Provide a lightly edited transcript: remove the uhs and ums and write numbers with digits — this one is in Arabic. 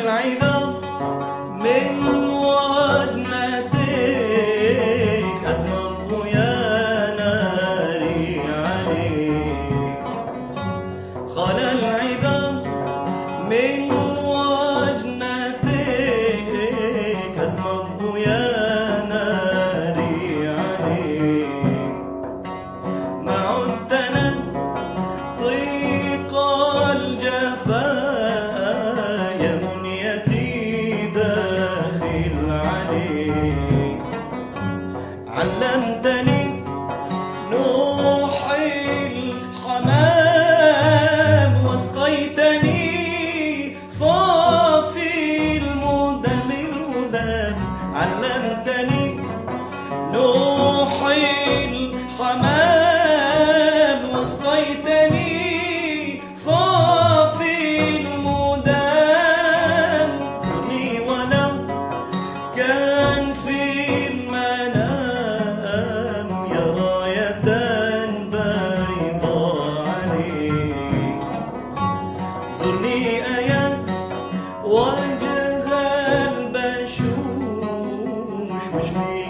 العذاب من وجنتك أسمر يا ناري عليك. خلى العذاب من وجنتك أسمر يا ناري عليك. ما عدت طيق الجفا يا منيتي داخل عليك. علمتني نوح الحمام واسقيتني صافي المدم المدام. علمتني نوح الحمام واسقيتني صافي المدام. خذني ولو كان في المنام يا راية بيضاء عليك. زرني أيا وجه البشوش واشفي